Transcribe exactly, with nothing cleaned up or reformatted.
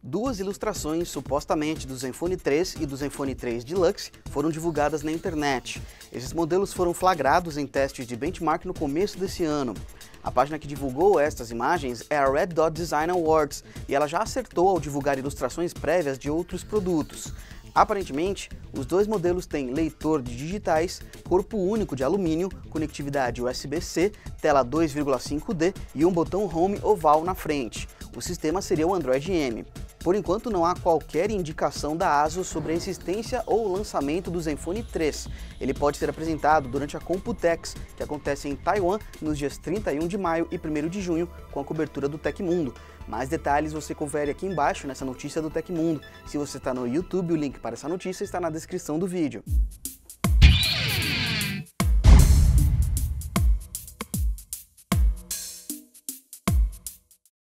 Duas ilustrações, supostamente do Zenfone três e do Zenfone três Deluxe, foram divulgadas na internet. Esses modelos foram flagrados em testes de benchmark no começo desse ano. A página que divulgou estas imagens é a Red Dot Design Awards, e ela já acertou ao divulgar ilustrações prévias de outros produtos. Aparentemente, os dois modelos têm leitor de digitais, corpo único de alumínio, conectividade U S B C, tela dois vírgula cinco D e um botão Home oval na frente. O sistema seria o Android M. Por enquanto, não há qualquer indicação da ASUS sobre a existência ou lançamento do Zenfone três. Ele pode ser apresentado durante a Computex, que acontece em Taiwan nos dias trinta e um de maio e primeiro de junho, com a cobertura do Tecmundo. Mais detalhes você confere aqui embaixo nessa notícia do Tecmundo. Se você está no YouTube, o link para essa notícia está na descrição do vídeo.